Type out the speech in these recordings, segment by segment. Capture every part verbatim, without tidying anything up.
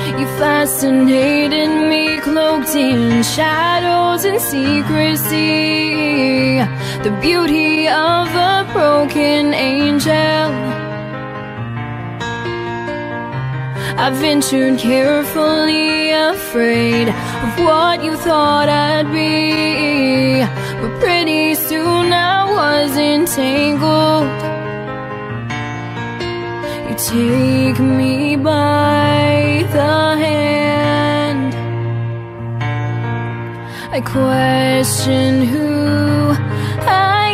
You fascinated me, cloaked in shadows and secrecy, the beauty of a broken angel. I ventured carefully, afraid of what you thought I'd be, but pretty soon I was entangled. You take me by the hand. I question who I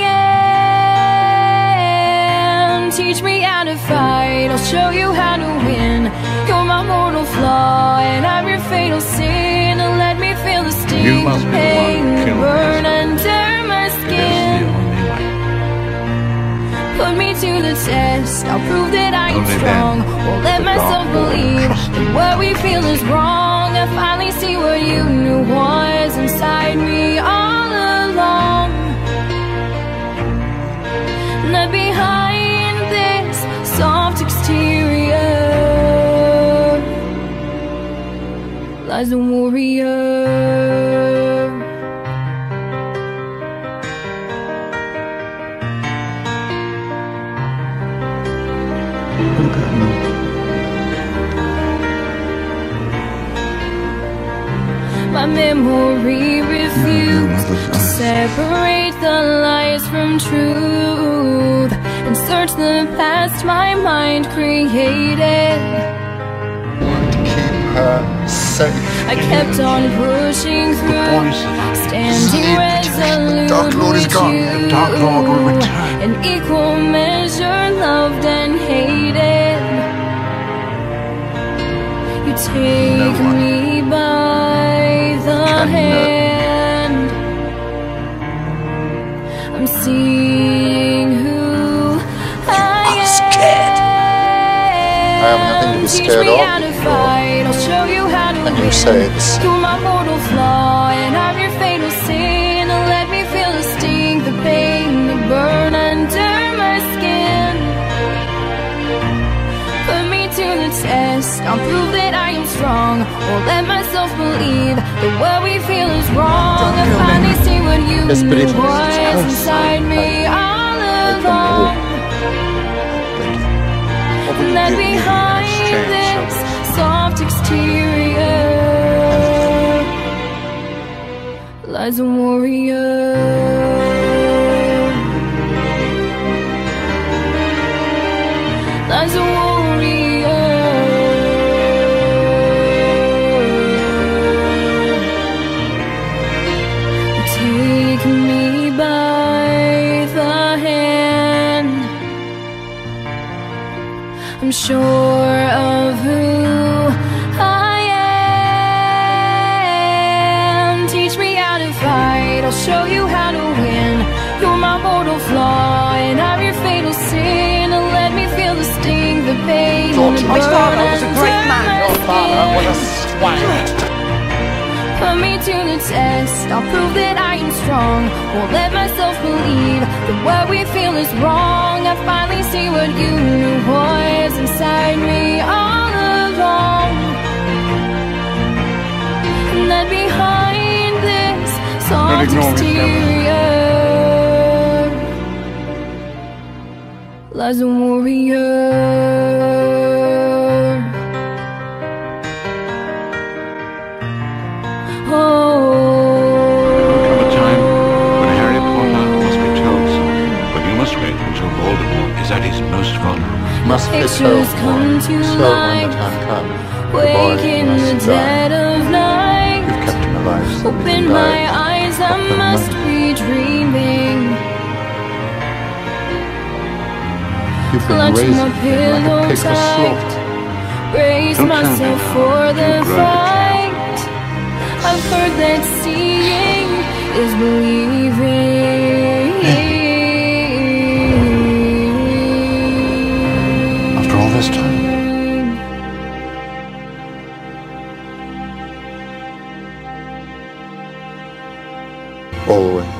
am. Teach me how to fight, I'll show you how to win. You're my mortal flaw, and I'm your fatal sin. And let me feel the sting of pain that burn under my skin. Put me to the test, I'll prove that I am strong. Won't let myself believe that what we feel is wrong. I finally see what you knew was inside me all along. Not behind this soft exterior lies the warrior. My memory refused to separate the lies from truth and search the past my mind created. Want to keep her safe. I kept on pushing through, standing resolute Dark Lord is gone. with Dark Lord will you, return. in equal measure loved and hated. You take No me by the hand. I'm seeing who I I'm am. scared. I have nothing to be Teach scared me of. how to fight, I'll show you how to And you win. say this. You're my mortal flaw, and I'm your fatal sin. And let me feel the sting, the pain that burn under my skin. Put me to the test, I'll prove that I am strong. Won't let myself believe that what we feel is wrong. I finally see what you knew was inside me all along. Not behind this soft exterior lies a warrior. Lies a warrior. Take me by the hand. I'm sure of who I am. Teach me how to fight, I'll show you how to win. You're my mortal flaw, and I'm your fatal sin. And let me feel the sting, the pain, the burn. My father was a great man. Your father was a swine. Put me to the test, I'll prove that I am strong. Won't let myself believe that what we feel is wrong. I finally see what you knew was inside me all along. Not behind this soft exterior lies a warrior. Oh. There will come a time when Harry Potter must be told something, but you must wait until Voldemort is at his most vulnerable. Must be so Pictures come to so when the life, time comes, the boy wake in the must die. dead of night. You've kept him alive so he Open can my die. eyes, I Open must mine. be dreaming. You've been Clutch raising my him like a pillow pig for tight, slaughter. brace Don't tell me myself now. for the You grow the fight. I've heard that seeing is believing. After all this time. Always.